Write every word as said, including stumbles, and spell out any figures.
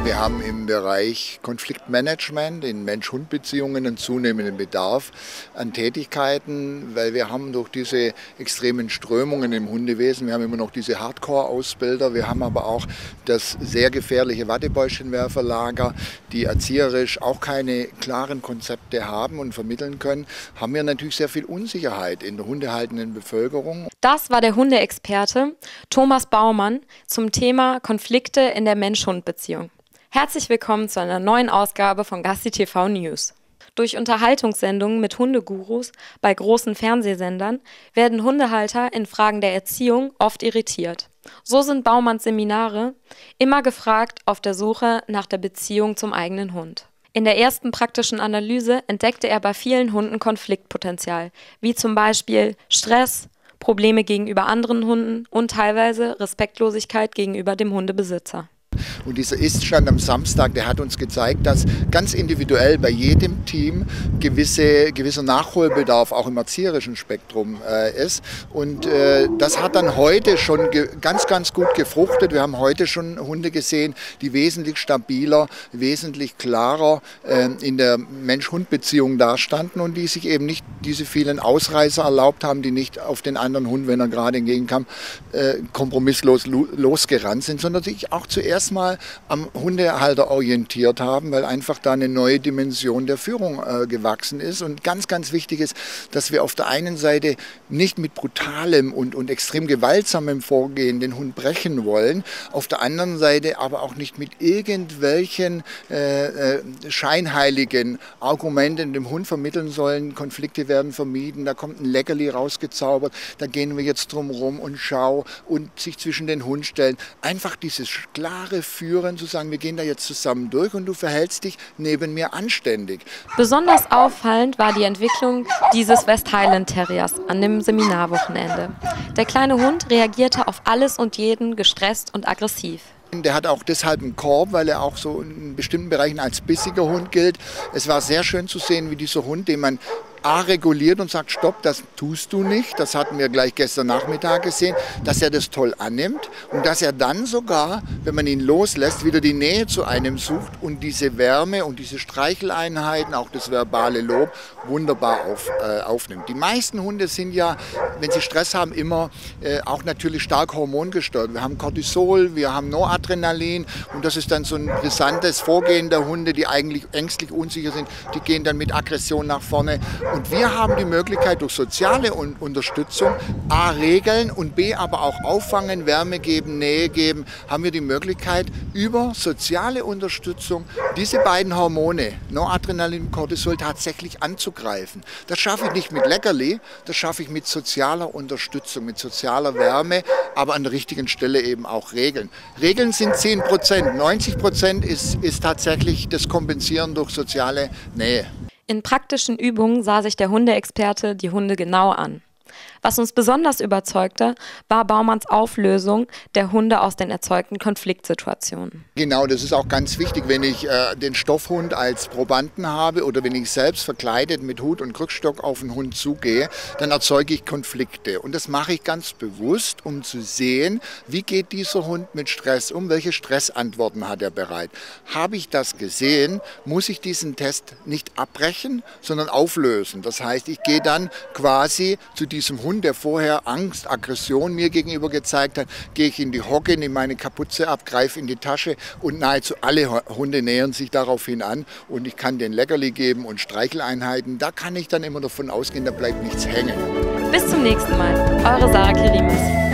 Ja, wir haben im Bereich Konfliktmanagement in Mensch-Hund-Beziehungen einen zunehmenden Bedarf an Tätigkeiten, weil wir haben durch diese extremen Strömungen im Hundewesen, wir haben immer noch diese Hardcore-Ausbilder, wir haben aber auch das sehr gefährliche Wattebäuschenwerferlager, die erzieherisch auch keine klaren Konzepte haben und vermitteln können, haben wir natürlich sehr viel Unsicherheit in der hundehaltenden Bevölkerung. Das war der Hundeexperte Thomas Baumann zum Thema Konflikte in der Mensch-Hund-Beziehung. Herzlich willkommen zu einer neuen Ausgabe von Gassi T V News. Durch Unterhaltungssendungen mit Hundegurus bei großen Fernsehsendern werden Hundehalter in Fragen der Erziehung oft irritiert. So sind Baumanns Seminare immer gefragt auf der Suche nach der Beziehung zum eigenen Hund. In der ersten praktischen Analyse entdeckte er bei vielen Hunden Konfliktpotenzial, wie zum Beispiel Stress, Probleme gegenüber anderen Hunden und teilweise Respektlosigkeit gegenüber dem Hundebesitzer. Und dieser Iststand am Samstag, der hat uns gezeigt, dass ganz individuell bei jedem Team gewisse, gewisser Nachholbedarf auch im erzieherischen Spektrum äh, ist. Und äh, das hat dann heute schon ganz, ganz gut gefruchtet. Wir haben heute schon Hunde gesehen, die wesentlich stabiler, wesentlich klarer äh, in der Mensch-Hund-Beziehung dastanden und die sich eben nicht diese vielen Ausreißer erlaubt haben, die nicht auf den anderen Hund, wenn er gerade entgegenkam, äh, kompromisslos losgerannt sind, sondern sich auch zuerst mal am Hundehalter orientiert haben, weil einfach da eine neue Dimension der Führung äh, gewachsen ist. Und ganz, ganz wichtig ist, dass wir auf der einen Seite nicht mit brutalem und, und extrem gewaltsamem Vorgehen den Hund brechen wollen, auf der anderen Seite aber auch nicht mit irgendwelchen äh, äh, scheinheiligen Argumenten dem Hund vermitteln sollen, Konflikte werden vermieden, da kommt ein Leckerli rausgezaubert, da gehen wir jetzt drum rum und schau und sich zwischen den Hund stellen. Einfach dieses klare Führen, zu sagen, wir gehen da jetzt zusammen durch und du verhältst dich neben mir anständig. Besonders auffallend war die Entwicklung dieses West Highland Terriers an dem Seminarwochenende. Der kleine Hund reagierte auf alles und jeden gestresst und aggressiv. Der hat auch deshalb einen Korb, weil er auch so in bestimmten Bereichen als bissiger Hund gilt. Es war sehr schön zu sehen, wie dieser Hund, den man A reguliert und sagt, stopp, das tust du nicht, das hatten wir gleich gestern Nachmittag gesehen, dass er das toll annimmt und dass er dann sogar, wenn man ihn loslässt, wieder die Nähe zu einem sucht und diese Wärme und diese Streicheleinheiten, auch das verbale Lob, wunderbar auf, äh, aufnimmt. Die meisten Hunde sind ja, wenn sie Stress haben, immer äh, auch natürlich stark hormongesteuert. Wir haben Cortisol, wir haben Noradrenalin und das ist dann so ein brisantes Vorgehen der Hunde, die eigentlich ängstlich unsicher sind, die gehen dann mit Aggression nach vorne. Und wir haben die Möglichkeit durch soziale Unterstützung, A, regeln und B, aber auch auffangen, Wärme geben, Nähe geben, haben wir die Möglichkeit, über soziale Unterstützung diese beiden Hormone, Noradrenalin und Cortisol, tatsächlich anzugreifen. Das schaffe ich nicht mit Leckerli, das schaffe ich mit sozialer Unterstützung, mit sozialer Wärme, aber an der richtigen Stelle eben auch Regeln. Regeln sind zehn Prozent, neunzig Prozent ist, ist tatsächlich das Kompensieren durch soziale Nähe. In praktischen Übungen sah sich der Hundeexperte die Hunde genau an. Was uns besonders überzeugte, war Baumanns Auflösung der Hunde aus den erzeugten Konfliktsituationen. Genau, das ist auch ganz wichtig, wenn ich äh, den Stoffhund als Probanden habe oder wenn ich selbst verkleidet mit Hut und Krückstock auf den Hund zugehe, dann erzeuge ich Konflikte. Und das mache ich ganz bewusst, um zu sehen, wie geht dieser Hund mit Stress um, welche Stressantworten hat er bereit. Habe ich das gesehen, muss ich diesen Test nicht abbrechen, sondern auflösen. Das heißt, ich gehe dann quasi zu diesem Hund, der vorher Angst, Aggression mir gegenüber gezeigt hat, gehe ich in die Hocke, nehme meine Kapuze ab, greife in die Tasche und nahezu alle Hunde nähern sich daraufhin an und ich kann den Leckerli geben und Streicheleinheiten. Da kann ich dann immer davon ausgehen, da bleibt nichts hängen. Bis zum nächsten Mal. Eure Sarah Kerimis.